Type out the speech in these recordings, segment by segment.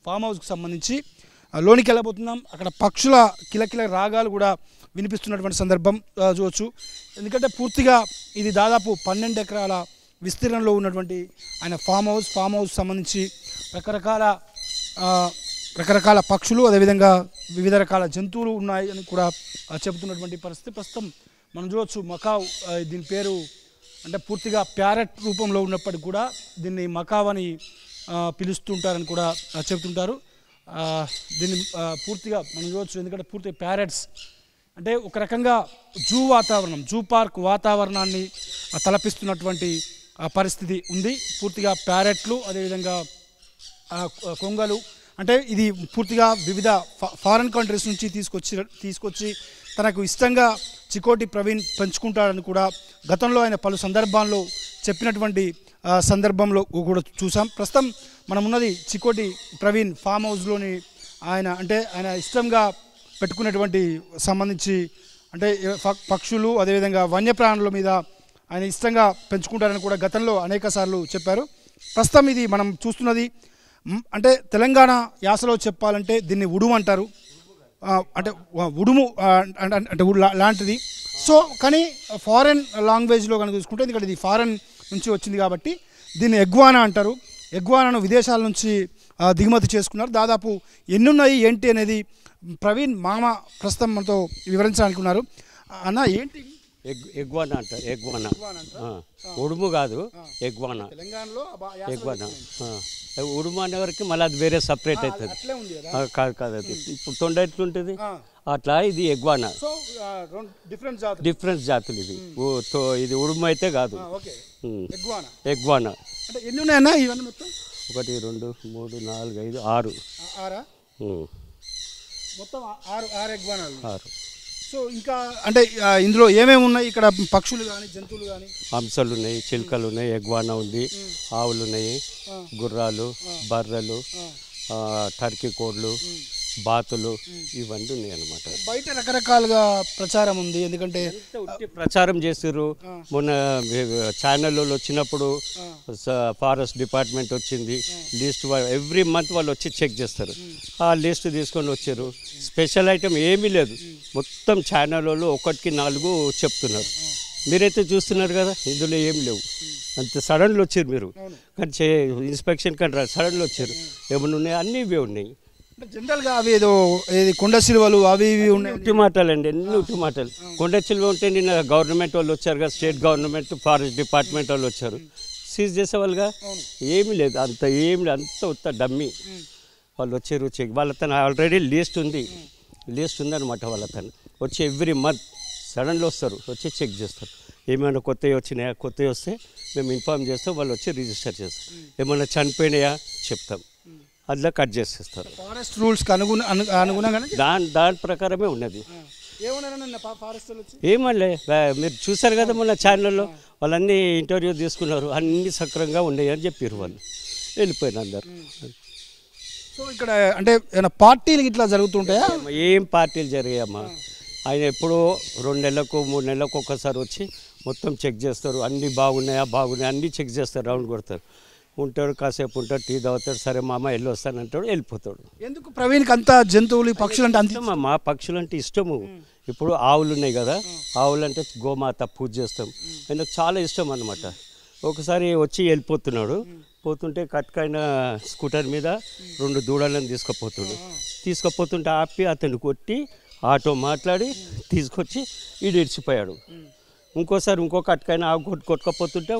Form హౌస్కి సంబంధించి లోనికి వెళ్ళబోతున్నాం. అక్కడ పక్షుల కిలకిల రాగాలు కూడా వినిపిస్తున్నటువంటి సందర్భం చూడవచ్చు. ఎందుకంటే పూర్తిగా ఇది దాదాపు 12 ఎకరాల విస్తీర్ణంలో ఉన్నటువంటి ఆయన ఫామ్ హౌస్ సంబంధించి రకరకాల పక్షులు అదేవిధంగా వివిధ రకాల జంతువులు ఉన్నాయి అని కూడా చెబుతున్నటువంటి పరిస్థితి. ప్రస్తుతం మనం చూడవచ్చు మకావ్, దీని పేరు అంటే పూర్తిగా ప్యారెట్ రూపంలో ఉన్నప్పటికీ కూడా దీన్ని మకావ్ అని పిలుస్తుంటారని కూడా చెబుతుంటారు. దీన్ని పూర్తిగా మనం చూడవచ్చు. ఎందుకంటే పూర్తిగా ప్యారెట్స్ అంటే ఒక రకంగా జూ పార్క్ వాతావరణాన్ని తలపిస్తున్నటువంటి పరిస్థితి ఉంది. పూర్తిగా ప్యారెట్లు అదేవిధంగా కొంగలు అంటే ఇది పూర్తిగా వివిధ ఫారెన్ కంట్రీస్ నుంచి తీసుకొచ్చి తనకు ఇష్టంగా చికోటి ప్రవీణ్ పెంచుకుంటాడని కూడా గతంలో ఆయన పలు సందర్భాల్లో చెప్పినటువంటి సందర్భంలో కూడా చూసాం. ప్రస్తుతం మనం ఉన్నది చికోటి ప్రవీణ్ ఫామ్ హౌస్లోని ఆయన ఇష్టంగా పెట్టుకునేటువంటి సంబంధించి అంటే పక్షులు అదేవిధంగా వన్యప్రాణుల మీద ఆయన ఇష్టంగా పెంచుకుంటారని కూడా గతంలో అనేక సార్లు చెప్పారు. ప్రస్తుతం ఇది మనం చూస్తున్నది అంటే తెలంగాణ యాసలో చెప్పాలంటే దీన్ని ఉడుము అంటారు. అంటే ఉడుము అంటే లాంటిది. సో కానీ ఫారెన్ లాంగ్వేజ్లో కనుక చూసుకుంటే ఎందుకంటే ఇది ఫారెన్ నుంచి వచ్చింది కాబట్టి దీన్ని ఎగ్వానా అంటారు. ఎగ్వానాను విదేశాల నుంచి దిగుమతి చేసుకున్నారు. దాదాపు ఎన్నున్నాయి ఏంటి అనేది ప్రవీణ్ మామ ప్రస్తుతం మనతో వివరించడానికి ఉన్నారు. అన్న ఏంటి ఎగ్వానా అంటారు? ఎగ్వానా ఉడుము కాదు, ఎగ్వానా. తెలంగాణలో ఎగ్వానా ఉడుము అనే వరకు మళ్ళీ అది వేరే సపరేట్ అవుతుంది. కాదు అది ఇప్పుడు తొండ ఎట్లుంటుంది అట్లా ఇది ఎగ్వానా. డిఫరెంట్ జాతులు ఇవి. ఇది ఉడుము అయితే కాదు, ఎగ్వానా. ఎన్ని ఉన్నాయన్నా ఇవన్నీ మొత్తం? 1 2 3 4 5 6 మొత్తం 6 ఎగ్వానాలు. 6. సో ఇంకా అంటే ఇందులో ఏమేమి ఉన్నాయి ఇక్కడ? పక్షులు కానీ జంతువులు కానీ? హంసలు ఉన్నాయి, చిలుకలు ఉన్నాయి, ఎగ్వానా ఉంది, ఆవులు ఉన్నాయి, గుర్రాలు, బర్రెలు, టర్కీ కోళ్ళు, బాతులు ఇవన్నీ ఉన్నాయి అన్నమాట. బయట రకరకాలుగా ప్రచారం ఉంది. ఎందుకంటే ప్రచారం చేసారు. మొన్న ఛానల్లో వచ్చినప్పుడు ఫారెస్ట్ డిపార్ట్మెంట్ వచ్చింది లిస్ట్. ఎవ్రీ మంత్ వాళ్ళు వచ్చి చెక్ చేస్తారు. ఆ లిస్ట్ తీసుకొని వచ్చారు. స్పెషల్ ఐటమ్ ఏమీ లేదు. మొత్తం ఛానల్లో 1కి 4 చెప్తున్నారు. మీరైతే చూస్తున్నారు కదా, ఇందులో ఏమి లేవు. అంతే సడన్లో వచ్చారు మీరు. కానీ ఇన్స్పెక్షన్ కంటే సడన్లో వచ్చారు. ఏమైనా ఉన్నాయి? అన్నీ ఇవే ఉన్నాయి. జనరల్గా అవి ఏదో కొండ సిలువలు అవి ఇవి ఉన్నాయి. ఉట్టి మాటలు అండి, అన్ని ఉట్టి మాటలు. కొండ సిలువ ఉంటే నిన్న గవర్నమెంట్ వాళ్ళు వచ్చారు కదా, స్టేట్ గవర్నమెంట్ ఫారెస్ట్ డిపార్ట్మెంట్ వాళ్ళు వచ్చారు, సీజ్ చేసేవాళ్ళుగా. ఏమీ లేదు, అంత ఏమి లేదు, అంత ఉత్త డమ్మి. వాళ్ళు వచ్చారు చెక్. వాళ్ళతో ఆల్రెడీ లిస్ట్ ఉందన్నమాట. వాళ్ళతో వచ్చి ఎవ్రీ మంత్ సడన్లో వస్తారు, వచ్చి చెక్ చేస్తారు. ఏమైనా కొత్తవి వచ్చినాయా? కొత్తవి వస్తే మేము ఇన్ఫార్మ్ చేస్తాం, వాళ్ళు వచ్చి రిజిస్టర్ చేస్తాం. ఏమైనా చనిపోయినాయా చెప్తాం, అట్లా కట్ చేసేస్తారు. ఫారెస్ట్ రూల్స్కి అనుగుణంగా దాని ప్రకారమే ఉన్నది. ఏమలే మీరు చూసారు కదా మొన్న ఛానల్లో, వాళ్ళన్నీ ఇంటర్వ్యూ తీసుకున్నారు, అన్నీ సక్రంగా ఉన్నాయి అని చెప్పారు. వాళ్ళు వెళ్ళిపోయిన అందరు. సో ఇక్కడ అంటే ఏమైనా పార్టీలు ఇట్లా జరుగుతుంటాయా? ఏం పార్టీలు జరిగాయమ్మా. ఆయన ఎప్పుడో 2 నెలలకు 3 నెలలకు ఒక్కసారి వచ్చి మొత్తం చెక్ చేస్తారు. అన్నీ బాగున్నాయా అన్నీ చెక్ చేస్తారు, రౌండ్ కొడతారు. ఉంటాడు, కాసేపు ఉంటాడు, టీ తాగుతాడు, సరే మామ వెళ్ళి వస్తానంటాడు, వెళ్ళిపోతాడు. ఎందుకు ప్రవీణ్కి అంత జంతువులు పక్షులు అంటే అంత ఇష్టం? మా పక్షులు అంటే ఇష్టము. ఇప్పుడు ఆవులు ఉన్నాయి కదా, ఆవులు అంటే గోమాత పూజ చేస్తాం, ఆయనకు చాలా ఇష్టం అన్నమాట. ఒకసారి వచ్చి వెళ్ళిపోతున్నాడు, పోతుంటే కట్కైన స్కూటర్ మీద 2 దూడలను తీసుకుపోతుంటే ఆపి అతను కొట్టి ఆటో మాట్లాడి తీసుకొచ్చి ఇడిచిపోయాడు. ఇంకోసారి ఇంకో కట్కైన ఆవు కొట్టుకపోతుంటే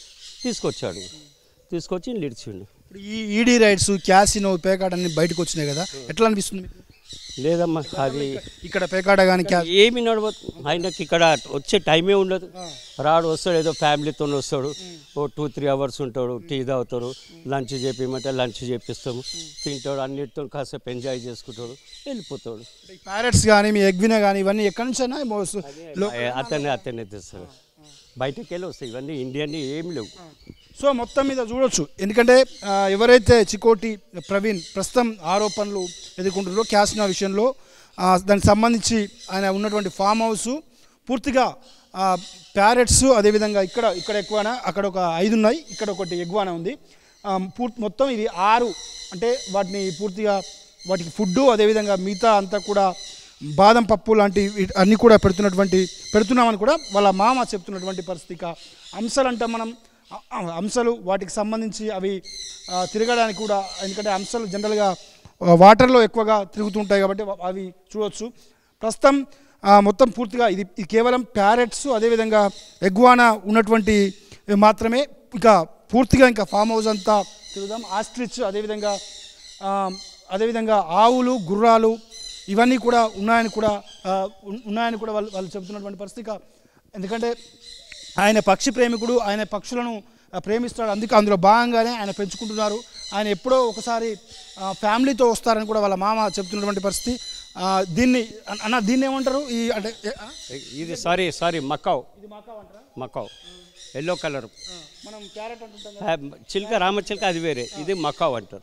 తీసుకొచ్చి ఇడిచిండు. ఈ ఈడీ రైడ్స్, క్యాసినో, పేకాట అన్ని బయటకు వచ్చినాయి కదా, ఎట్లా అనిపిస్తుంది? లేదమ్మా, అది ఇక్కడ పేకాట కానీ ఏమి నడవదు. ఆయనకి ఇక్కడ వచ్చే టైమే ఉండదు. వస్తాడు, ఏదో ఫ్యామిలీతో వస్తాడు, 2-3 అవర్స్ ఉంటాడు, టీ తాగుతాడు, లంచ్ చేపిమంటే లంచ్ చేపిస్తాము, తింటాడు, అన్నిటితో కాసేపు ఎంజాయ్ చేసుకుంటాడు, వెళ్ళిపోతాడు. ప్యారెట్స్ కానీ మీ ఎగ్వినా కానీ ఇవన్నీ ఎక్కడి నుంచి అతనే తెస్తాడు, బయటకు వెళ్ళి వస్తాయి. ఇవన్నీ ఇండియన్ ఏమి లేవు. సో మొత్తం మీద చూడొచ్చు. ఎందుకంటే ఎవరైతే చికోటి ప్రవీణ్ ప్రస్తుతం ఆరోపణలు ఎదుర్కొంటున్నారో క్యాసినో విషయంలో, దానికి సంబంధించి ఆయన ఉన్నటువంటి ఫామ్ హౌస్ పూర్తిగా ప్యారెట్స్, అదేవిధంగా ఇక్కడ ఎగ్వానా, అక్కడ ఒక 5 ఉన్నాయి, ఇక్కడ ఒకటి ఎగ్వానా ఉంది. మొత్తం ఇది 6 అంటే వాటిని పూర్తిగా వాటికి ఫుడ్డు అదేవిధంగా మిగతా అంతా కూడా బాదం పప్పు లాంటి అన్నీ కూడా పెడుతున్నామని కూడా వాళ్ళ మామ చెప్తున్నటువంటి పరిస్థితి. అంశాలు అంటే మనం అంశాలు వాటికి సంబంధించి అవి తిరగడానికి కూడా, ఎందుకంటే అంశాలు జనరల్గా వాటర్లో ఎక్కువగా తిరుగుతుంటాయి కాబట్టి అవి చూడవచ్చు. ప్రస్తుతం మొత్తం పూర్తిగా ఇది కేవలం ప్యారెట్స్ అదేవిధంగా ఎగ్వానా ఉన్నటువంటి మాత్రమే. ఇక పూర్తిగా ఇంకా ఫామ్ హౌస్ అంతా తిరుగుదాం. ఆస్ట్రిచ్ అదేవిధంగా ఆవులు గుర్రాలు ఇవన్నీ కూడా ఉన్నాయని కూడా వాళ్ళు చెబుతున్నటువంటి పరిస్థితి. ఎందుకంటే ఆయన పక్షి ప్రేమికుడు, ఆయన పక్షులను ప్రేమిస్తాడు, అందుకే అందులో భాగంగానే ఆయన పెంచుకుంటున్నారు. ఆయన ఎప్పుడో ఒకసారి ఫ్యామిలీతో వస్తారని కూడా వాళ్ళ మామ చెప్తున్నటువంటి పరిస్థితి. దీన్ని ఏమంటారు? ఈ అంటే ఇది sorry macaw, macaw yellow colour. మనం క్యారెట్ అంటుంటాం, చిల్క రామచిల్క అది వేరే, ఇది మకావ్ అంటారు.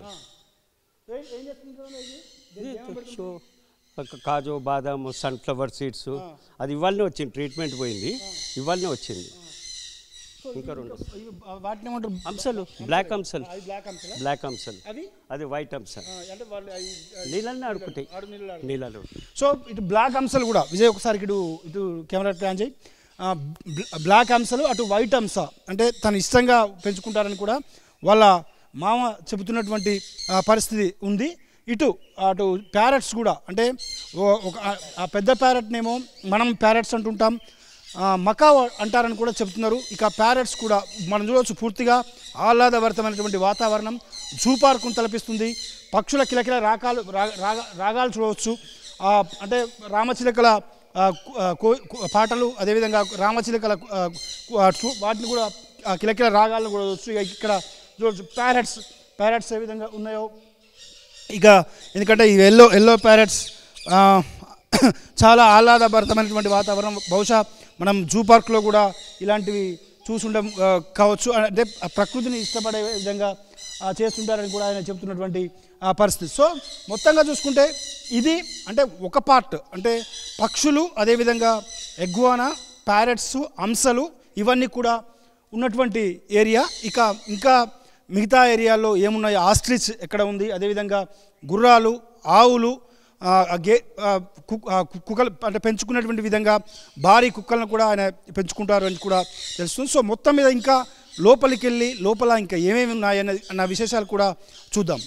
కాజు బాదం సన్ఫ్లవర్ సీడ్స్ అది ఇవాళనే వచ్చింది, ట్రీట్మెంట్ పోయింది, ఇవాళనే వచ్చింది. ఇంకా 2 వాటిని ఏమంటారు? అంశాలు, బ్లాక్ అంశాలు, అది వైట్ అంశాలు, నీళ్ళని ఆడుకుంటాయి, నీళ్ళలో. సో ఇటు బ్లాక్ అంశాలు కూడా విజయ్ ఒకసారి ఇటు కెమెరా ప్లాన్ చేయి. బ్లాక్ అంశాలు అటు వైట్ అంశ అంటే తను ఇష్టంగా పెంచుకుంటారని కూడా వాళ్ళ మామ చెబుతున్నటువంటి పరిస్థితి ఉంది. అటు ప్యారెట్స్ కూడా అంటే ఆ పెద్ద ప్యారెట్నేమో మనం ప్యారెట్స్ అంటుంటాం, మకా అంటారని కూడా చెప్తున్నారు. ఇక ప్యారెట్స్ కూడా మనం చూడవచ్చు పూర్తిగా ఆహ్లాదభరితమైనటువంటి వాతావరణం జూ పార్కును తలపిస్తుంది. పక్షుల కిలకిల రాగాలు చూడవచ్చు. అంటే రామచిలకల పాటలు అదేవిధంగా రామచిలకల వాటిని కూడా కిలకిల రాగాలను కూడా చూడవచ్చు. ఇక ఇక్కడ చూడవచ్చు ప్యారెట్స్ ఏ విధంగా ఉన్నాయో. ఇక ఎందుకంటే ఈ ఎల్లో ప్యారెట్స్ చాలా ఆహ్లాదభరితమైనటువంటి వాతావరణం. బహుశా మనం జూ పార్క్లో కూడా ఇలాంటివి చూసుండం కావచ్చు. అంటే ప్రకృతిని ఇష్టపడే విధంగా చేస్తుంటారని కూడా ఆయన చెప్తున్నటువంటి పరిస్థితి. సో మొత్తంగా చూసుకుంటే ఇది అంటే ఒక పార్ట్ అంటే పక్షులు అదేవిధంగా ఎగ్వానా ప్యారెట్స్ అంశలు ఇవన్నీ కూడా ఉన్నటువంటి ఏరియా. ఇంకా మిగతా ఏరియాలో ఏమున్నాయి? ఆస్ట్రిచ్ ఎక్కడ ఉంది, అదేవిధంగా గుర్రాలు ఆవులు కుక్కలు అంటే పెంచుకునేటువంటి విధంగా భారీ కుక్కలను కూడా ఆయన పెంచుకుంటారు అని కూడా తెలుస్తుంది. సో మొత్తం మీద ఇంకా లోపలికి వెళ్ళి లోపల ఇంకా ఏమేమి ఉన్నాయన్న విశేషాలు కూడా చూద్దాం.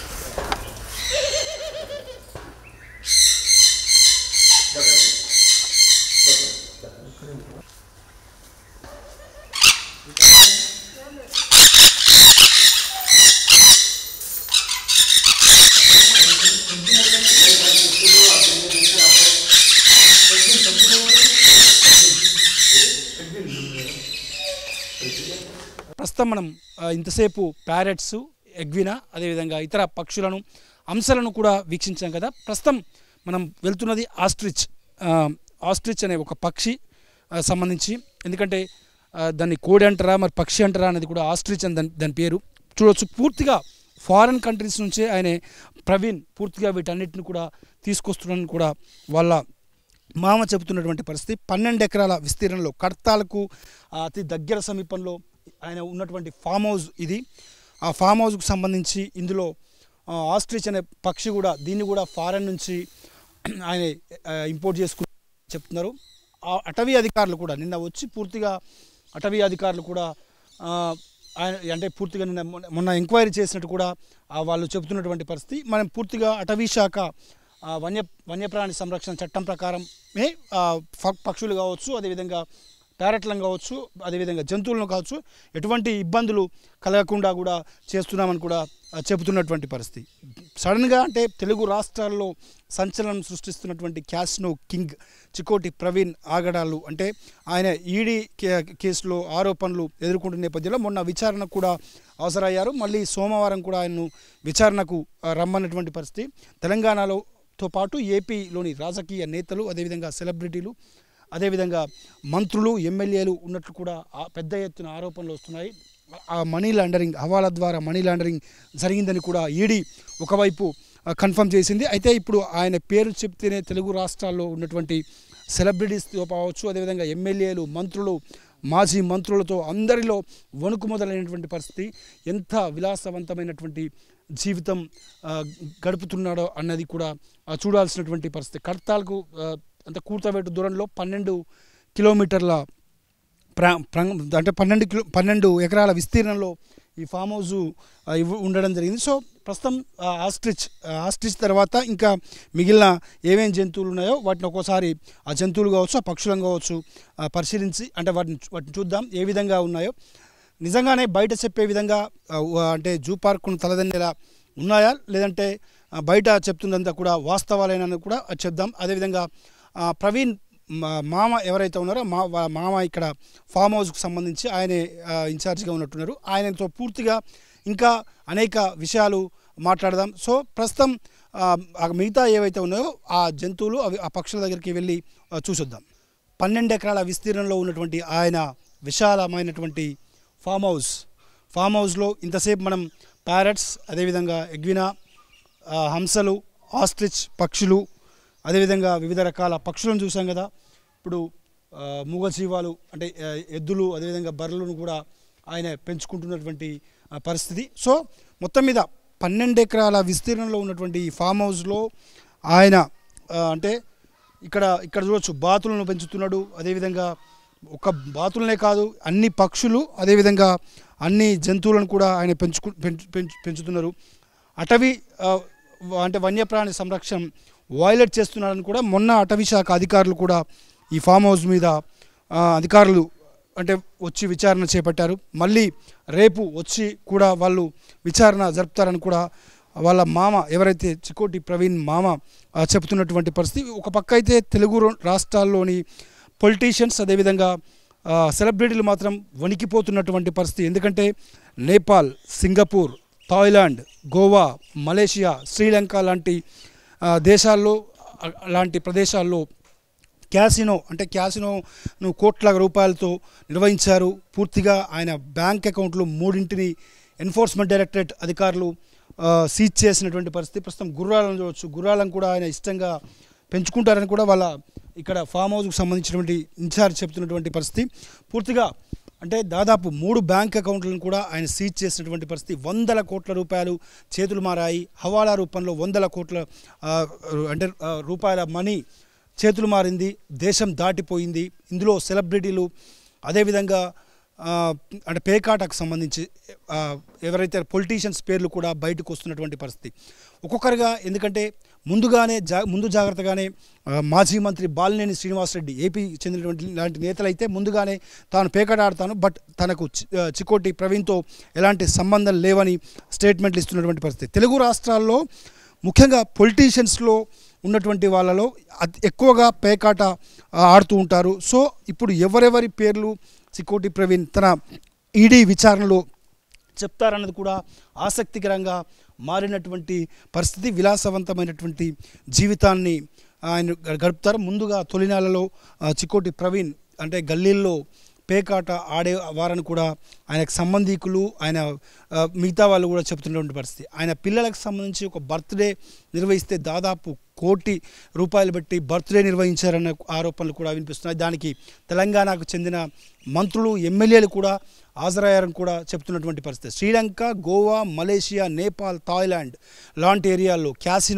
ప్రస్తుతం మనం ఇంతసేపు ప్యారెట్స్ ఎగ్వినా అదేవిధంగా ఇతర పక్షులను అంశాలను కూడా వీక్షించాం కదా. ప్రస్తుతం మనం వెళ్తున్నది ఆస్ట్రిచ్ అనే ఒక పక్షి సంబంధించి. ఎందుకంటే దాన్ని కోడి అంటారా మరి పక్షి అంటారా అనేది కూడా ఆస్ట్రిచ్ అని దాని పేరు. చూడవచ్చు పూర్తిగా ఫారెన్ కంట్రీస్ నుంచే ఆయన ప్రవీణ్ పూర్తిగా వీటన్నిటిని కూడా తీసుకొస్తున్నాడని కూడా వాళ్ళ మామ చెబుతున్నటువంటి పరిస్థితి. 12 ఎకరాల విస్తీర్ణంలో కడతాలకు అతి దగ్గర సమీపంలో ఆయన ఉన్నటువంటి ఫామ్ హౌస్ ఇది. ఆ ఫామ్ హౌస్కు సంబంధించి ఇందులో ఆస్ట్రిచ్ అనే పక్షి కూడా దీన్ని కూడా ఫారెన్ నుంచి ఆయన ఇంపోర్ట్ చేసుకుని చెప్తున్నారు. అటవీ అధికారులు కూడా నిన్న వచ్చి పూర్తిగా అటవీ అధికారులు కూడా ఆయన అంటే పూర్తిగా నిన్న మొన్న ఎంక్వైరీ చేసినట్టు కూడా వాళ్ళు చెబుతున్నటువంటి పరిస్థితి. మనం పూర్తిగా అటవీ శాఖ వన్యప్రాణి సంరక్షణ చట్టం ప్రకారమే పక్షులు కావచ్చు అదేవిధంగా ప్యారెట్లను కావచ్చు అదేవిధంగా జంతువులను కావచ్చు ఎటువంటి ఇబ్బందులు కలగకుండా కూడా చేస్తున్నామని కూడా చెబుతున్నటువంటి పరిస్థితి. సడన్గా అంటే తెలుగు రాష్ట్రాల్లో సంచలనం సృష్టిస్తున్నటువంటి క్యాసినో కింగ్ చికోటి ప్రవీణ్ ఆగడాలు అంటే ఆయన ఈడీ కేసులో ఆరోపణలు ఎదుర్కొంటున్న నేపథ్యంలో మొన్న విచారణ కూడా అవసరమయ్యారు. మళ్ళీ సోమవారం కూడా ఆయన్ను విచారణకు రమ్మన్నటువంటి పరిస్థితి. తెలంగాణతో పాటు ఏపీలోని రాజకీయ నేతలు అదేవిధంగా సెలబ్రిటీలు అదేవిధంగా మంత్రులు ఎమ్మెల్యేలు ఉన్నట్లు కూడా పెద్ద ఎత్తున ఆరోపణలు వస్తున్నాయి. ఆ మనీ లాండరింగ్ హవాలా ద్వారా మనీ లాండరింగ్ జరిగిందని కూడా ఈడీ ఒకవైపు కన్ఫర్మ్ చేసింది. అయితే ఇప్పుడు ఆయన పేరు చెప్తేనే తెలుగు రాష్ట్రాల్లో ఉన్నటువంటి సెలబ్రిటీస్తో కావచ్చు అదేవిధంగా ఎమ్మెల్యేలు మంత్రులు మాజీ మంత్రులతో అందరిలో వణుకు మొదలైనటువంటి పరిస్థితి. ఎంత విలాసవంతమైనటువంటి జీవితం గడుపుతున్నాడో అన్నది కూడా చూడాల్సినటువంటి పరిస్థితి. కడతాలకు అంటే కూర్తవేటు దూరంలో 12 కిలోమీటర్ల అంటే 12 ఎకరాల విస్తీర్ణంలో ఈ ఫామ్ హౌస్ ఉండడం జరిగింది. సో ప్రస్తుతం ఆస్ట్రిచ్ తర్వాత ఇంకా మిగిలిన ఏమేమి జంతువులు ఉన్నాయో వాటిని ఒక్కోసారి ఆ జంతువులు కావచ్చు, ఆ పక్షులను కావచ్చు పరిశీలించి అంటే వాటిని చూద్దాం ఏ విధంగా ఉన్నాయో. నిజంగానే బయట చెప్పే విధంగా అంటే జూ పార్కును తలదన్నేలా ఉన్నాయా, లేదంటే బయట చెప్తున్నంత కూడా వాస్తవాలైనది కూడా చెప్దాం. అదేవిధంగా ప్రవీణ్ మామ ఎవరైతే ఉన్నారో మామ ఇక్కడ ఫామ్ హౌస్కు సంబంధించి ఆయనే ఇన్ఛార్జ్గా ఉన్నట్టున్నారు. ఆయనతో పూర్తిగా ఇంకా అనేక విషయాలు మాట్లాడదాం. సో ప్రస్తుతం మిగతా ఏవైతే ఉన్నాయో ఆ జంతువులు ఆ పక్షుల దగ్గరికి వెళ్ళి చూసొద్దాం. 12 ఎకరాల విస్తీర్ణంలో ఉన్నటువంటి ఆయన విశాలమైనటువంటి ఫామ్ హౌస్లో ఇంతసేపు మనం ప్యారెట్స్, అదేవిధంగా ఎగ్వినా, హంసలు, ఆస్ట్రిచ్ పక్షులు, అదేవిధంగా వివిధ రకాల పక్షులను చూసాం కదా. ఇప్పుడు మూగజీవాలు అంటే ఎద్దులు, అదేవిధంగా బర్రెలను కూడా ఆయన పెంచుకుంటున్నటువంటి పరిస్థితి. సో మొత్తం మీద 12 ఎకరాల విస్తీర్ణంలో ఉన్నటువంటి ఈ ఫామ్ హౌస్లో ఆయన అంటే ఇక్కడ చూడవచ్చు బాతులను పెంచుతున్నాడు. అదేవిధంగా ఒక బాతులనే కాదు అన్ని పక్షులు, అదేవిధంగా అన్ని జంతువులను కూడా ఆయన పెంచుతున్నారు. అటవీ అంటే వన్యప్రాణి సంరక్షణ వైలేట్ చేస్తున్నారని కూడా మొన్న అటవీ శాఖ అధికారులు కూడా ఈ ఫామ్ హౌస్ మీద అధికారులు అంటే వచ్చి విచారణ చేపట్టారు. మళ్ళీ రేపు వచ్చి కూడా వాళ్ళు విచారణ జరుపుతారని కూడా వాళ్ళ మామ ఎవరైతే చికోటి ప్రవీణ్ మామ చెబుతున్నటువంటి పరిస్థితి. ఒక పక్క అయితే తెలుగు రాష్ట్రాల్లోని పొలిటీషియన్స్, అదేవిధంగా సెలబ్రిటీలు మాత్రం వణికిపోతున్నటువంటి పరిస్థితి. ఎందుకంటే Nepal, Singapore, Thailand, Goa, Malaysia, Sri Lanka లాంటి దేశాల్లో లాంటి ప్రదేశాల్లో క్యాసినోను కోట్ల రూపాయలతో నిర్వహించారు. పూర్తిగా ఆయన బ్యాంక్ అకౌంట్లు 3 ఎన్ఫోర్స్మెంట్ డైరెక్టరేట్ అధికారులు సీజ్ చేసినటువంటి పరిస్థితి. ప్రస్తుతం గుర్రాలను చూడవచ్చు. గుర్రాలను కూడా ఆయన ఇష్టంగా పెంచుకుంటారని కూడా వాళ్ళ ఇక్కడ ఫామ్ హౌస్కు సంబంధించినటువంటి ఇన్ఛార్జ్ చెప్తున్నటువంటి పరిస్థితి. పూర్తిగా అంటే దాదాపు 3 బ్యాంక్ అకౌంట్లను కూడా ఆయన సీజ్ చేసినటువంటి పరిస్థితి. 100 కోట్ల రూపాయలు చేతులు మారాయి. హవాలా రూపంలో 100 కోట్ల అంటే రూపాయల మనీ చేతులు మారింది. దేశం దాటిపోయింది. ఇందులో సెలబ్రిటీలు, అదేవిధంగా అంటే పేకాటకు సంబంధించి ఎవరైతే పొలిటీషియన్స్ పేర్లు కూడా బయటకు వస్తున్నటువంటి పరిస్థితి ఒక్కొక్కరిగా. ఎందుకంటే ముందు జాగ్రత్తగానే మాజీ మంత్రి బాలినేని శ్రీనివాసరెడ్డి, ఏపీ చెందినటువంటి లాంటి నేతలైతే ముందుగానే తాను పేకాట ఆడతాను, బట్ తనకు చికోటి ప్రవీణ్తో ఎలాంటి సంబంధం లేవని స్టేట్మెంట్లు ఇస్తున్నటువంటి పరిస్థితి. తెలుగు రాష్ట్రాల్లో ముఖ్యంగా పొలిటీషియన్స్లో ఉన్నటువంటి వాళ్ళలో ఎక్కువగా పేకాట ఆడుతూ ఉంటారు. సో ఇప్పుడు ఎవరెవరి పేర్లు చికోటి ప్రవీణ్ తన ఈడీ విచారణలో చెప్తారన్నది కూడా ఆసక్తికరంగా మారినటువంటి పరిస్థితి. విలాసవంతమైనటువంటి జీవితాన్ని ఆయన గడుపుతారు. ముందుగా తొలినాళ్ళలో చికోటి ప్రవీణ్ అంటే గల్లీల్లో పేకాట ఆడే వారని కూడా ఆయనకు సంబంధికులు, ఆయన మిగతా వాళ్ళు కూడా చెప్తున్నటువంటి పరిస్థితి. ఆయన పిల్లలకు సంబంధించి ఒక బర్త్డే నిర్వహిస్తే దాదాపు 1 కోటి రూపాయలు పెట్టి బర్త్డే నిర్వహించారన్న ఆరోపణలు కూడా వినిపిస్తున్నాయి. దానికి తెలంగాణకు చెందిన మంత్రులు, ఎమ్మెల్యేలు కూడా హాజరయ్యారని కూడా చెప్తున్నటువంటి పరిస్థితి. శ్రీలంక, గోవా, మలేషియా, నేపాల్, థాయిలాండ్ లాంటి ఏరియాల్లో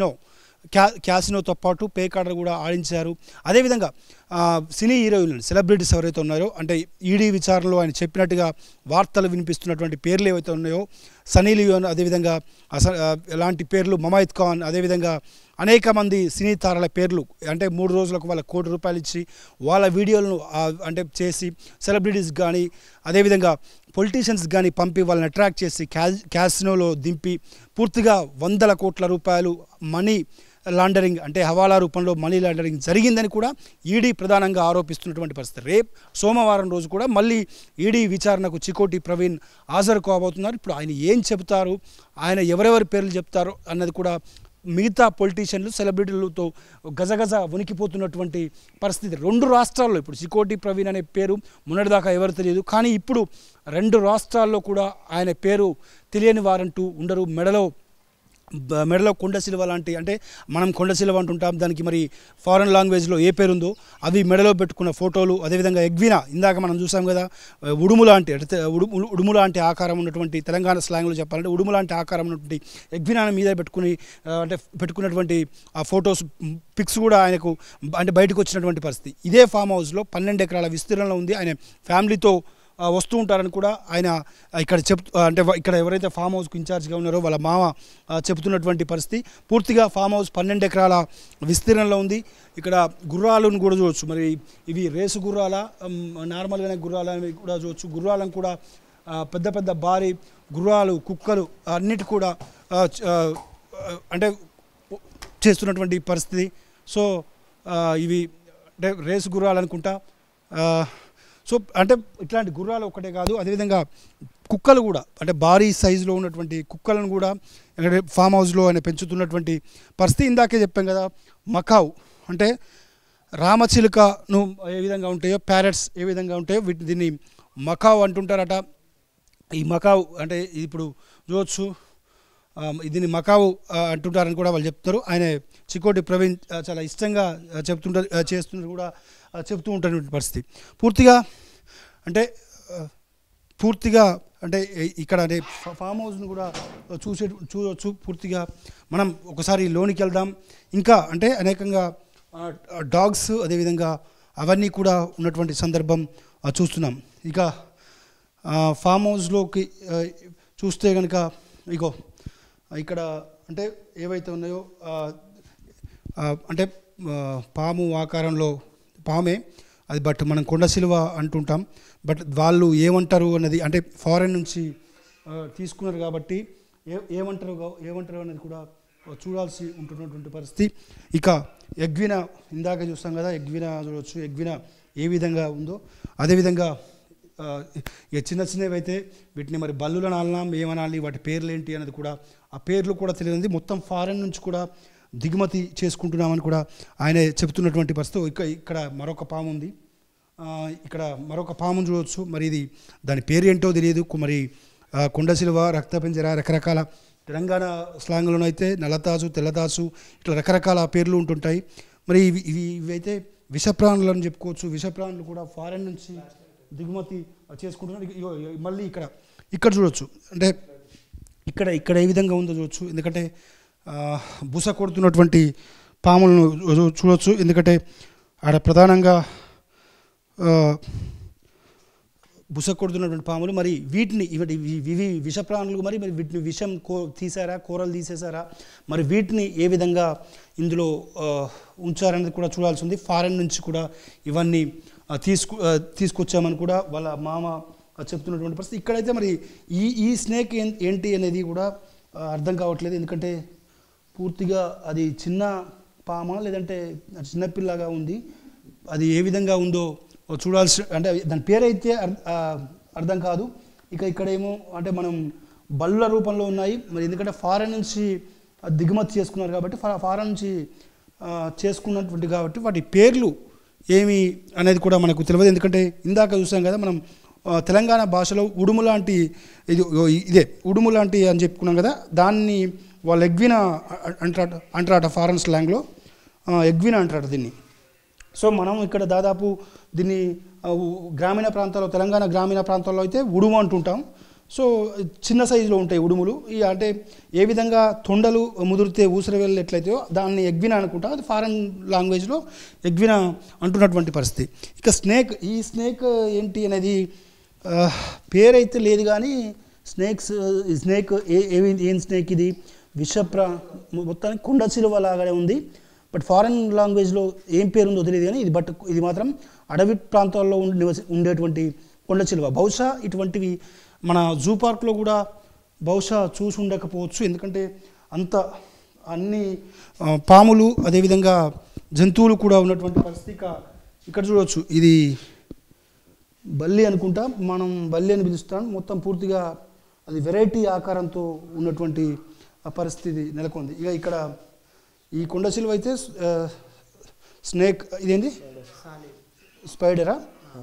క్యాసినోతో పాటు పేకాటలు కూడా ఆడించారు. అదేవిధంగా సినీ హీరోయిన్లు, సెలబ్రిటీస్ ఎవరైతే ఉన్నారో అంటే ఈడీ విచారణలో ఆయన చెప్పినట్టుగా వార్తలు వినిపిస్తున్నటువంటి పేర్లు ఏవైతే ఉన్నాయో సనీ లియోన్, అదేవిధంగా ఎలాంటి పేర్లు, మమాయిత్ ఖాన్, అదేవిధంగా అనేక మంది సినీ తారల పేర్లు అంటే 3 రోజులకు వాళ్ళ 1 కోటి రూపాయలు ఇచ్చి వాళ్ళ వీడియోలను అంటే చేసి సెలబ్రిటీస్ కానీ అదేవిధంగా పొలిటీషియన్స్ కానీ పంపి వాళ్ళని అట్రాక్ట్ చేసి క్యాసినోలో దింపి పూర్తిగా 100 కోట్ల రూపాయలు మనీ లాండరింగ్ అంటే హవాలా రూపంలో మనీ లాండరింగ్ జరిగిందని కూడా ఈడీ ప్రధానంగా ఆరోపిస్తున్నటువంటి పరిస్థితి. రేపు సోమవారం రోజు కూడా మళ్ళీ ఈడీ విచారణకు చికోటి ప్రవీణ్ హాజరు కాబోతున్నారు. ఇప్పుడు ఆయన ఏం చెబుతారు, ఆయన ఎవరెవరి పేర్లు చెప్తారు అన్నది కూడా మిగతా పొలిటీషియన్లు, సెలబ్రిటీలతో గజగజ వణికిపోతున్నటువంటి పరిస్థితి. 2 రాష్ట్రాల్లో ఇప్పుడు చికోటి ప్రవీణ్ అనే పేరు మొన్నటిదాకా ఎవరు తెలియదు, కానీ ఇప్పుడు 2 రాష్ట్రాల్లో కూడా ఆయన పేరు తెలియని వారంటూ ఉండరు. మెడలో మెడలో కొండ సిలువ లాంటి, అంటే మనం కొండ సిలువ అంటుంటాం, దానికి మరి ఫారెన్ లాంగ్వేజ్లో ఏ పేరుందో అవి మెడలో పెట్టుకున్న ఫోటోలు. అదేవిధంగా ఎగ్వినా ఇందాక మనం చూసాం కదా, ఉడుము లాంటి, అంటే ఉడుము లాంటి ఆకారం ఉన్నటువంటి, తెలంగాణ స్లాంగ్లో చెప్పాలంటే ఉడుము లాంటి ఆకారం ఉన్నటువంటి ఎగ్వినాని మీద పెట్టుకుని అంటే పెట్టుకున్నటువంటి ఆ ఫొటోస్ పిక్స్ కూడా ఆయనకు అంటే బయటకు వచ్చినటువంటి పరిస్థితి. ఇదే ఫామ్ హౌస్లో 12 ఎకరాల విస్తీర్ణంలో ఉంది. ఆయన ఫ్యామిలీతో వస్తూ ఉంటారని కూడా ఆయన ఇక్కడ అంటే ఇక్కడ ఎవరైతే ఫామ్ హౌస్కి ఇన్ఛార్జ్గా ఉన్నారో వాళ్ళ మామ చెబుతున్నటువంటి పరిస్థితి. పూర్తిగా ఫామ్ హౌస్ 12 ఎకరాల విస్తీర్ణంలో ఉంది. ఇక్కడ గుర్రాలను కూడా చూడవచ్చు. మరి ఇవి రేసు గుర్రాల, నార్మల్గానే గుర్రాలని కూడా చూడవచ్చు. గుర్రాలను కూడా పెద్ద పెద్ద భారీ గుర్రాలు, కుక్కలు అన్నిటి కూడా అంటే చేస్తున్నటువంటి పరిస్థితి. సో ఇవి అంటే రేసు గుర్రాలు అనుకుంటా. సో అంటే ఇట్లాంటి గుర్రాలు ఒక్కటే కాదు, అదేవిధంగా కుక్కలు కూడా, అంటే భారీ సైజులో ఉన్నటువంటి కుక్కలను కూడా ఫామ్ హౌస్లో ఆయన పెంచుతున్నటువంటి పరిస్థితి. ఇందాకే చెప్పాం కదా, మకావ్ అంటే రామచిలుకను ఏ విధంగా ఉంటాయో, ప్యారెట్స్ ఏ విధంగా ఉంటాయో దీన్ని మకావ్ అంటుంటారట. ఈ మకావ్ అంటే ఇప్పుడు చూడవచ్చు, దీన్ని మకావు అంటుంటారని కూడా వాళ్ళు చెప్తున్నారు. ఆయన చికోటి ప్రవీణ్ చాలా ఇష్టంగా చెప్తుంటారు, చేస్తున్నారు కూడా, చెప్తూ ఉంటున్నటువంటి పరిస్థితి. పూర్తిగా అంటే ఇక్కడ అంటే ఫామ్ హౌస్ను కూడా చూడవచ్చు. పూర్తిగా మనం ఒకసారి లోనికి వెళ్దాం. ఇంకా అంటే అనేకంగా డాగ్స్ అదేవిధంగా అవన్నీ కూడా ఉన్నటువంటి సందర్భం చూస్తున్నాం. ఇక ఫామ్ హౌస్లోకి చూస్తే కనుక ఇగో ఇక్కడ అంటే ఏవైతే ఉన్నాయో అంటే పాము ఆకారంలో పామే అది, బట్ మనం కొండ సిలువ అంటుంటాం. బట్ వాళ్ళు ఏమంటారు అన్నది, అంటే ఫారెన్ నుంచి తీసుకున్నారు కాబట్టి ఏమంటారు అనేది కూడా చూడాల్సి ఉంటున్నటువంటి పరిస్థితి. ఇక ఎగ్వినా ఇందాక చూస్తాం కదా, ఎగ్వినా చూడవచ్చు. ఎగ్వినా ఏ విధంగా ఉందో అదేవిధంగా చిన్న చిన్నవి అయితే వీటిని మరి బల్లుల నాలనా ఏమనాలి, వాటి పేర్లు ఏంటి అనేది కూడా ఆ పేర్లు కూడా తెలియదు. మొత్తం ఫారెన్ నుంచి కూడా దిగుమతి చేసుకుంటున్నామని కూడా ఆయన చెబుతున్నటువంటి పరిస్థితి. ఇక్కడ మరొక పాము ఉంది, ఇక్కడ మరొక పామును చూడవచ్చు. మరి ఇది దాని పేరు ఏంటో తెలియదు. మరి కొండ సిలువ, రక్తపింజర, రకరకాల తెలంగాణ స్లాంగ్లోనైతే నల్లతాసు, తెల్లతాసు ఇట్లా రకరకాల పేర్లు ఉంటుంటాయి. మరి ఇవైతే విషప్రాణులను చెప్పుకోవచ్చు. విషప్రాణులు కూడా ఫారెన్ నుంచి దిగుమతి చేసుకుంటున్నారు. మళ్ళీ ఇక్కడ చూడవచ్చు, అంటే ఇక్కడ ఏ విధంగా ఉందో చూడవచ్చు. ఎందుకంటే బుస కొడుతున్నటువంటి పాములను చూడవచ్చు. ఎందుకంటే ఆడ ప్రధానంగా బుస కొడుతున్నటువంటి పాములు. మరి వీటిని ఇవి విషప్రాణులు. మరి వీటిని విషం తీసారా, కూరలు తీసేసారా, మరి వీటిని ఏ విధంగా ఇందులో ఉంచారనేది కూడా చూడాల్సి ఉంది. ఫారెన్ నుంచి కూడా ఇవన్నీ తీసుకొచ్చామని కూడా వాళ్ళ మామ చెప్తున్నటువంటి పరిస్థితి. ఇక్కడైతే మరి ఈ స్నేక్ ఏంటి అనేది కూడా అర్థం కావట్లేదు. ఎందుకంటే పూర్తిగా అది చిన్న పామ లేదంటే చిన్నపిల్లగా ఉంది. అది ఏ విధంగా ఉందో చూడాల్సి, అంటే దాని పేరైతే అర్థం కాదు. ఇక్కడేమో అంటే మనం బల్లుల రూపంలో ఉన్నాయి. మరి ఎందుకంటే ఫారెన్ నుంచి దిగుమతి చేసుకున్నారు కాబట్టి, ఫారెన్ నుంచి చేసుకున్నటువంటి కాబట్టి వాటి పేర్లు ఏమి అనేది కూడా మనకు తెలియదు. ఎందుకంటే ఇందాక చూసాం కదా మనం తెలంగాణ భాషలో ఉడుము లాంటి ఇదే ఉడుము లాంటి అని చెప్పుకున్నాం కదా, దాన్ని వాళ్ళు ఎగ్వినా అంటారట. ఫారెన్ స్లాంగ్లో ఎగ్వినా అంటారట దీన్ని. సో మనం ఇక్కడ దాదాపు దీన్ని గ్రామీణ ప్రాంతాల్లో, తెలంగాణ గ్రామీణ ప్రాంతాల్లో అయితే ఉడుము అంటుంటాం. సో చిన్న సైజులో ఉంటాయి ఉడుములు. అంటే ఏ విధంగా తొండలు ముదిరితే ఊసరవేళ్ళు ఎట్లయితే దాన్ని ఎగ్వినా అనుకుంటా, అది ఫారెన్ లాంగ్వేజ్లో ఎగ్వినా అంటున్నటువంటి పరిస్థితి. ఇక ఈ స్నేక్ ఏంటి అనేది పేరైతే లేదు కానీ స్నేక్ ఏం స్నేక్ ఇది మొత్తానికి కొండ సిలువ లాగానే ఉంది. బట్ ఫారెన్ లాంగ్వేజ్లో ఏం పేరు ఉందో తెలియదు కానీ ఇది మాత్రం అడవి ప్రాంతాల్లో ఉండేటువంటి కొండ సిలువ. బహుశా ఇటువంటివి మన జూ పార్క్లో కూడా బహుశా చూసి ఉండకపోవచ్చు. ఎందుకంటే అన్ని పాములు అదేవిధంగా జంతువులు కూడా ఉన్నటువంటి పరిస్థితి. ఇక్కడ చూడవచ్చు, ఇది బల్లి అనుకుంటా, మనం బల్లి అని పిలుస్తాం. మొత్తం పూర్తిగా అది వెరైటీ ఆకారంతో ఉన్నటువంటి పరిస్థితి నెలకొంది. ఇక్కడ ఈ కొండ సిలువ అయితే స్నేక్, ఇదేంటి స్పైడరా,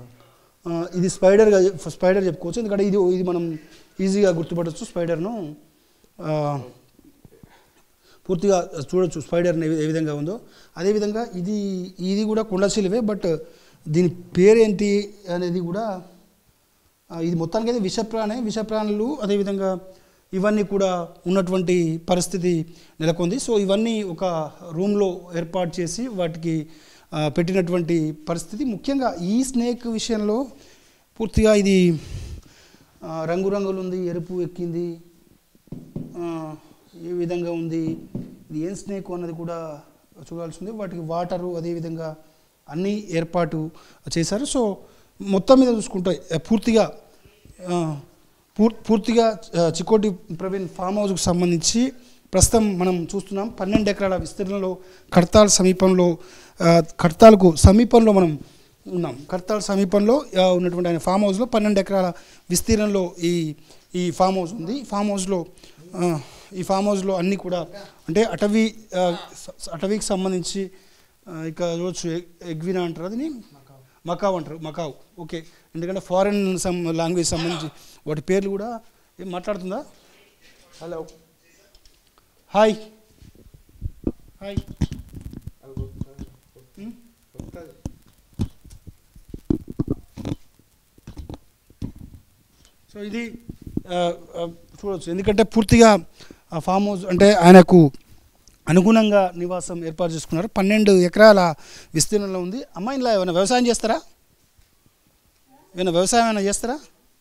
ఇది స్పైడర్ చెప్పుకోవచ్చు. ఎందుకంటే ఇది మనం ఈజీగా గుర్తుపట్టవచ్చు స్పైడర్ను. పూర్తిగా చూడొచ్చు స్పైడర్ ఏ విధంగా ఉందో. అదేవిధంగా ఇది కూడా కొండచిలువే, బట్ దీని పేరేంటి అనేది కూడా ఇది మొత్తానికి అయితే విషప్రాణులు అదేవిధంగా ఇవన్నీ కూడా ఉన్నటువంటి పరిస్థితి నెలకొంది. సో ఇవన్నీ ఒక రూమ్లో ఏర్పాటు చేసి వాటికి పెట్టినటువంటి పరిస్థితి. ముఖ్యంగా ఈ స్నేక్ విషయంలో పూర్తిగా ఇది రంగురంగులు ఉంది, ఎరుపు ఎక్కింది, ఏ విధంగా ఉంది, ఇది ఏం స్నేక్ అన్నది కూడా చూడాల్సి ఉంది. వాటికి వాటరు అదేవిధంగా అన్నీ ఏర్పాటు చేశారు. సో మొత్తం మీద చూసుకుంటే పూర్తిగా చికోటి ప్రవీణ్ ఫామ్ హౌస్కు సంబంధించి ప్రస్తుతం మనం చూస్తున్నాం. 12 ఎకరాల విస్తీర్ణంలో కడతాలకు సమీపంలో మనం ఉన్నాం. కడతాల సమీపంలో ఉన్నటువంటి ఆయన ఫామ్ హౌస్లో 12 ఎకరాల విస్తీర్ణంలో ఈ ఫామ్ హౌస్ ఉంది. ఈ ఫామ్ హౌస్లో అన్నీ కూడా అంటే అటవీకి సంబంధించి ఇక చూడొచ్చు. ఎగ్వినా అంటారు, అది మకావ్ అంటారు, మకావ్. ఓకే, ఎందుకంటే ఫారెన్ లాంగ్వేజ్ సంబంధించి వాటి పేర్లు కూడా ఏం మాట్లాడుతుందా. Hello, hi hi. సో ఇది చూడవచ్చు, ఎందుకంటే పూర్తిగా ఫామ్ హౌస్ అంటే ఆయనకు అనుగుణంగా నివాసం ఏర్పాటు చేసుకున్నారు. 12 ఎకరాల విస్తీర్ణంలో ఉంది. అమ్మాయిలా ఏమైనా వ్యవసాయం చేస్తారా? ఏమైనా చేస్తారా?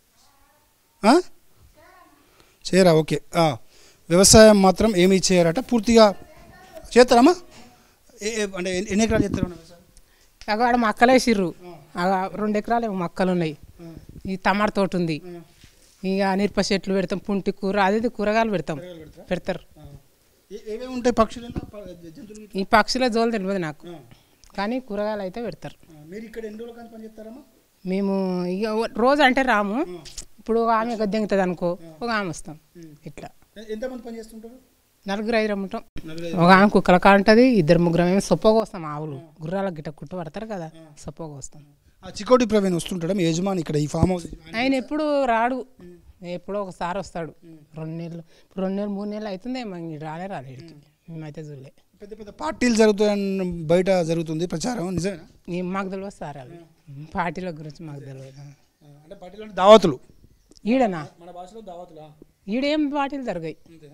చేయరా? ఓకే, వ్యవసాయం మాత్రం ఏమీ చేయరట. పూర్తిగా చేస్తారమ్మా? అంటే ఎన్ని ఎకరాలు చేస్తారు వ్యవసాయం? ఆడ మక్కలు వేసిర్రు, 2 ఎకరాలు మక్కలు ఉన్నాయి. ఈ టమాటా తోట ఉంది, ఇక మిరప చెట్లు పెడతాం, పుంటి కూర అది కూరగాయలు పెడతారు. ఏమేమి ఉంటాయి పక్షులు? ఈ పక్షుల జోలు తెలియదు నాకు, కానీ కూరగాయలు అయితే పెడతారు. మీరు ఇక్కడ ఎన్ని రోజుల కానీ పని చేస్తారమ్మా? మేము ఇక రోజు అంటే రాము, ఇప్పుడు ఒక ఆమె గద్దెంగుతుంది అనుకో, ఒక ఆమె వస్తాం. ఇట్లా ఎంతమంది పని చేస్తుంటారు? 4-5 ఉంటాం. ఒక ఆమె కుక్కల కాంటది, 2-3 మేము సొప్పగా వస్తాం. ఆవులు గుర్రాలకు గిట్ట కుట్టు పడతారు కదా, సొప్పగా వస్తాం. చికోటి ప్రవీణ్ వస్తుంటాడు మీ యజమాని ఇక్కడ ఈ ఫామ్ హౌస్? ఆయన ఎప్పుడు రాడు, ఎప్పుడో ఒకసారి వస్తాడు. 2 నెలలు, 2 నెలలు 3 నెలలు అవుతుంది రాలేడికి. మేమైతే చూడలే. పెద్ద పెద్ద పార్టీలు జరుగుతాయని బయట జరుగుతుంది ప్రచారం, నిజమేనా? మాకు తెలియదు సార్, అవి పార్టీల గురించి మాకు తెలియదు. అంటే పార్టీలు అంటే దావతులు ఈడనా? మన భాషలో దావతులా? ఈడేం పార్టీలు జరిగాయి.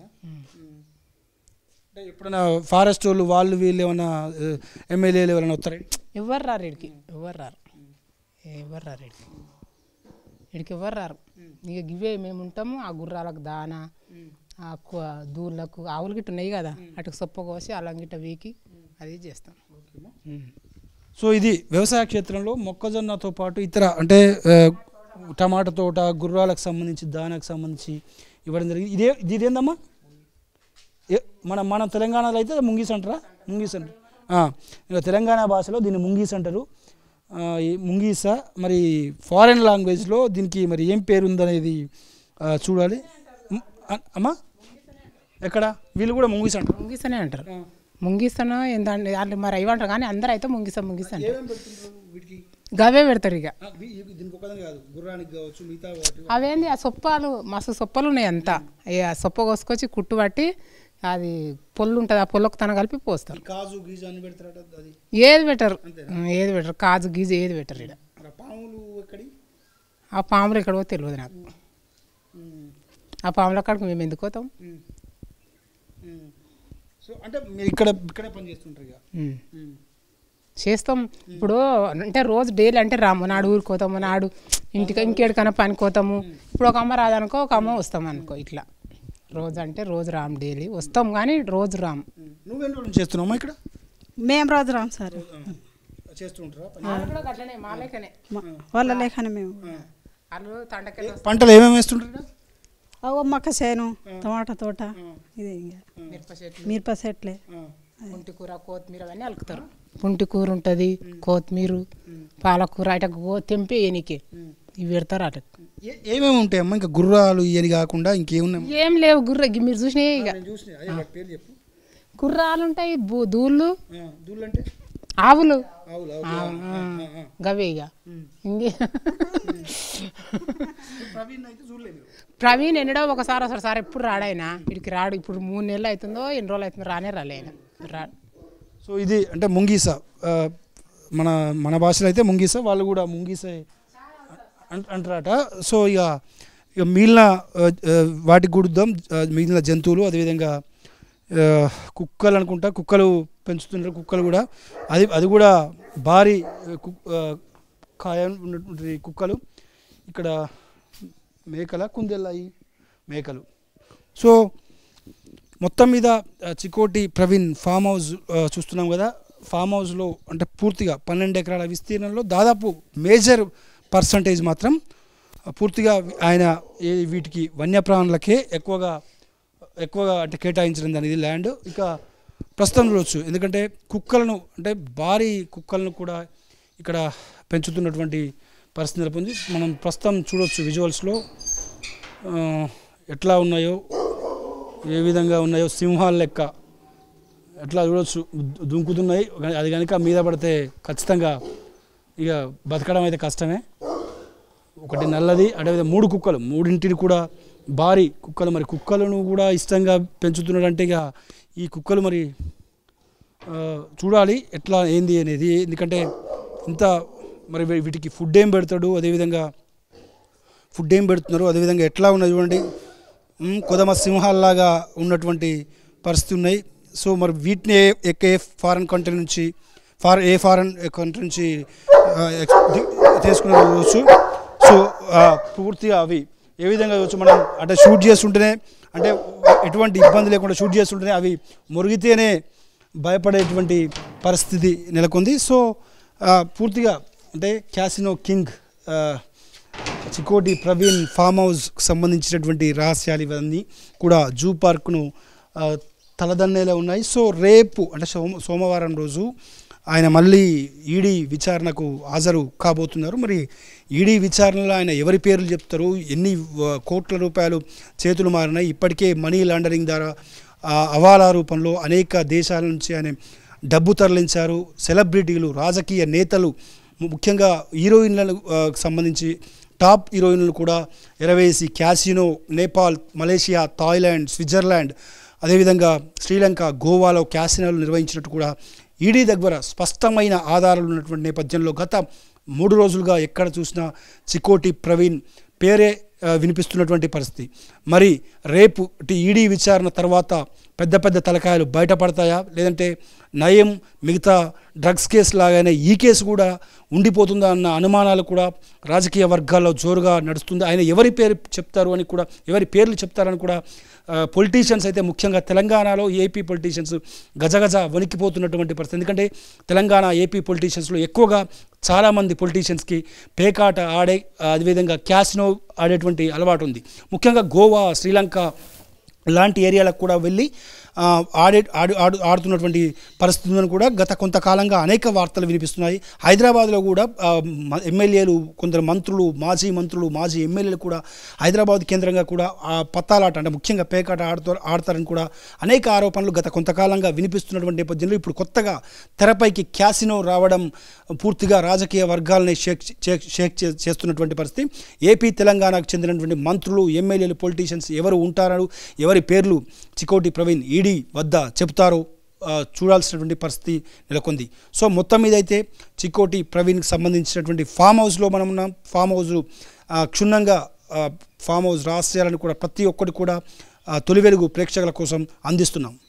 అంటే ఎప్పుడైనా ఫారెస్ట్ వాళ్ళు వీళ్ళు ఏమైనా ఎమ్మెల్యేలు ఎవరైనా వస్తారా? ఎవరు రారు ఇడికి, ఎవరు రారు ఇడికి ఎవరు రారు. ఇక గివే మేము ఉంటాము. ఆ గుర్రాలకు దానా, ఆ దూళ్ళకు ఆవులు గిట్ట ఉన్నాయి కదా, అటుకు సొప్ప కోసి అల్లం గిట్ట వీకి అది చేస్తాం. సో ఇది వ్యవసాయ క్షేత్రంలో మొక్కజొన్నతో పాటు ఇతర అంటే టమాటా తోట, గుర్రాలకు సంబంధించి దానాకు సంబంధించి ఇవ్వడం జరిగింది. ఇదేందమ్మా? మన తెలంగాణలో అయితే ముంగీస్ అంటారా? ముంగీస్ అంటారు. ఇంకా తెలంగాణ భాషలో దీన్ని ముంగీస్ అంటారు. ముంగీసా మరి ఫారెన్ లాంగ్వేజ్లో దీనికి మరి ఏం పేరు ఉందనేది చూడాలి. అమ్మా ఎక్కడ? వీళ్ళు కూడా ముంగీస్ అంటారు? ముంగీసనే అంటారు. ముంగీసనో ఏంటంటే వాళ్ళు మరి అవి అంటారు, కానీ అందరూ అయితే ముంగీస అంటారు. గవే పెడతారు. ఇక అవేంది ఆ సొప్పాలు, మస్తు సొప్పలు ఉన్నాయి అంతా. ఆ సొప్ప కోసుకొచ్చి కుట్టు పట్టి అది పొల్లు ఉంటుంది, ఆ పొల్లకు తన కలిపి పోస్తారు. ఏది పెట్టరు, కాజు గీజు ఏది పెట్టరు. ఇక్కడ ఆ పాములు ఎక్కడో తెలియదు నాకు. ఆ పాముల కాడికి మేము ఎందుకు పోతాం? చేస్తాం. ఇప్పుడు అంటే రోజు డైలీ అంటే రాము, నాడు ఊరికి పోతాము, నాడు ఇంకేడికైనా పనికి పోతాము. ఇప్పుడు ఒక అమ్మ రాదనుకో, ఒక అమ్మ వస్తాం అనుకో. ఇట్లా రోజు అంటే రోజు రాము, డైలీ వస్తాం కానీ రోజు రాము. నువ్వెన్ని రోజులు చేస్తున్నావు ఇక్కడ? మేము రోజు రాము సార్. వాళ్ళ లేఖనే మేము. పంటలు ఏమేమి వేస్తుంటారు? మొక్క చేను, టమాటా తోట, ఇది మిరప చెట్లే, పుంటి కూర, కొత్తిమీర అవన్నీ అలుకుతారు. పుంటి కూర ఉంటుంది, కొత్తిమీర, పాలకూర, అటకు తెంపి ఎనికే ఇవి పెడతారు. అట ఏమేమి ఉంటాయమ్మా? ఇంకా గుర్రాలు ఇవన్నీ కాకుండా ఇంకేమున్నాయి? ఏం లేవు. మీరు చూసినాయి. ఇక గుర్రాలు ఉంటాయి, దూళ్ళు ఆవులు ఆవులు గవే ఇక ఇంకే ప్రవీణ్ అయితే చూడలేదు ప్రవీణ్ ఎన్నడో ఒకసారి వస్తాడు సార్, ఎప్పుడు రాడాయన ఇక్కడికి రాడు. ఇప్పుడు 3 నెలలు అవుతుందో ఎన్ని రోజులు అవుతుందో రాలే ఆయన రాడు. సో ఇది అంటే ముంగీస, మన మన భాషలో అయితే ముంగీస, వాళ్ళు కూడా ముంగీసే అంటారట. సో ఇక మిగిలిన వాటికి గుడుద్దాం, మిగిలిన జంతువులు అదేవిధంగా కుక్కలు అనుకుంటా, కుక్కలు పెంచుతున్నారు. కుక్కలు కూడా అది కూడా భారీ కాయం ఉన్నటువంటి కుక్కలు. ఇక్కడ మేకల కుందేళ్ళయి మేకలు. సో మొత్తం మీద చికోటి ప్రవీణ్ ఫామ్ హౌస్ చూస్తున్నాం కదా. ఫామ్ హౌస్లో అంటే పూర్తిగా 12 ఎకరాల విస్తీర్ణంలో దాదాపు మేజర్ పర్సంటేజ్ మాత్రం పూర్తిగా ఆయన వీటికి వన్యప్రాణులకే ఎక్కువగా అంటే కేటాయించడం అనేది ల్యాండ్. ఇక ప్రస్తుతం చూడవచ్చు, ఎందుకంటే కుక్కలను అంటే భారీ కుక్కలను కూడా ఇక్కడ పెంచుతున్నటువంటి పరిస్థితి నెలకొంది. మనం ప్రస్తుతం చూడవచ్చు విజువల్స్లో ఎట్లా ఉన్నాయో, ఏ విధంగా ఉన్నాయో, సింహాల లెక్క ఎట్లా చూడవచ్చు దుంకుతున్నాయి. అది కనుక మీద పడితే ఖచ్చితంగా ఇక బతకడం అయితే కష్టమే. ఒకటి నల్లది, అదేవిధంగా 3 కుక్కలు, 3 కూడా భారీ కుక్కలు. మరి కుక్కలను కూడా ఇష్టంగా పెంచుతున్నాడంటే ఇక ఈ కుక్కలు మరి చూడాలి ఎట్లా ఏంది అనేది. ఎందుకంటే ఇంత మరి వీటికి ఫుడ్ ఏం పెడతాడు, అదేవిధంగా ఫుడ్ ఏం పెడుతున్నారు, అదేవిధంగా ఎట్లా ఉన్నాయి చూడండి, కొదమ సింహాల్లాగా ఉన్నటువంటి పరిస్థితి ఉన్నాయి. సో మరి వీటిని ఏ ఫారెన్ కంట్రీ నుంచి తీసుకుని చూడవచ్చు. సో పూర్తిగా అవి ఏ విధంగా చూడవచ్చు, మనం అంటే షూట్ చేస్తుంటేనే, అంటే ఎటువంటి ఇబ్బంది లేకుండా షూట్ చేస్తుంటేనే అవి మురిగితేనే భయపడేటువంటి పరిస్థితి నెలకొంది. సో పూర్తిగా అంటే casino king Chikoti Praveen farm హౌస్కి సంబంధించినటువంటి రహస్యాలు ఇవన్నీ కూడా జూ పార్క్ను తలదన్నేలా ఉన్నాయి. సో రేపు అంటే సోమవారం రోజు ఆయన మళ్ళీ ఈడీ విచారణకు హాజరు కాబోతున్నారు. మరి ఈడీ విచారణలో ఆయన ఎవరి పేర్లు చెప్తారు, ఎన్ని కోట్ల రూపాయలు చేతులు మారినాయి, ఇప్పటికే మనీ లాండరింగ్ ద్వారా హవాలా రూపంలో అనేక దేశాల నుంచి ఆయన డబ్బు తరలించారు. సెలబ్రిటీలు, రాజకీయ నేతలు, ముఖ్యంగా హీరోయిన్లకు సంబంధించి టాప్ హీరోయిన్లు కూడా ఎరవేసి casino, Nepal, Malaysia, Thailand, Switzerland, అదేవిధంగా శ్రీలంక, గోవాలో క్యాసినోలు నిర్వహించినట్టు కూడా ఈడీ దగ్గర స్పష్టమైన ఆధారాలు ఉన్నటువంటి నేపథ్యంలో గత 3 రోజులుగా ఎక్కడ చూసినా చికోటి ప్రవీణ్ పేరే వినిపిస్తున్నటువంటి పరిస్థితి. మరి రేపు ఈడీ విచారణ తర్వాత పెద్ద తలకాయలు బయటపడతాయా, లేదంటే నయం మిగతా డ్రగ్స్ కేసు లాగానే ఈ కేసు కూడా ఉండిపోతుందా అన్న అనుమానాలు కూడా రాజకీయ వర్గాల్లో జోరుగా నడుస్తుంది. ఆయన ఎవరి పేరు చెప్తారు అని కూడా, ఎవరి పేర్లు చెప్తారని కూడా పొలిటీషియన్స్ అయితే ముఖ్యంగా తెలంగాణలో ఏపీ పొలిటీషియన్స్ గజగజ వణికిపోతున్నటువంటి పరిస్థితి. ఎందుకంటే తెలంగాణ ఏపీ పొలిటీషియన్స్లో ఎక్కువగా చాలామంది పొలిటీషియన్స్కి పేకాట ఆడే, అదేవిధంగా క్యాసినో ఆడేటువంటి అలవాటు ఉంది. ముఖ్యంగా గోవా, శ్రీలంక లాంటి ఏరియాలకు కూడా వెళ్ళి ఆడుతున్నటువంటి పరిస్థితులను కూడా గత కొంతకాలంగా అనేక వార్తలు వినిపిస్తున్నాయి. హైదరాబాద్లో కూడా ఎమ్మెల్యేలు, కొందరు మంత్రులు, మాజీ ఎమ్మెల్యేలు కూడా హైదరాబాద్ కేంద్రంగా కూడా పత్తాలాట అంటే ముఖ్యంగా పేకాట ఆడతారని కూడా అనేక ఆరోపణలు గత కొంతకాలంగా వినిపిస్తున్నటువంటి నేపథ్యంలో ఇప్పుడు కొత్తగా తెరపైకి క్యాసినో రావడం పూర్తిగా రాజకీయ వర్గాలని షేక్ చేస్తున్నటువంటి పరిస్థితి. ఏపీ, తెలంగాణకు చెందినటువంటి మంత్రులు, ఎమ్మెల్యేలు, పొలిటీషియన్స్ ఎవరు ఉంటారు, ఎవరి పేర్లు చికోటి ప్రవీణ్ ఈడీ వద్ద చెప్తారో చూడాల్సినటువంటి పరిస్థితి నెలకొంది. సో మొత్తం మీద అయితే చికోటి ప్రవీణ్కి సంబంధించినటువంటి ఫామ్ హౌస్లో మనం ఉన్నాం. ఫామ్ హౌస్ క్షుణ్ణంగా ఫామ్ హౌస్ రహస్యాలను కూడా ప్రతి ఒక్కటి కూడా తొలి వెలుగు ప్రేక్షకుల కోసం అందిస్తున్నాం.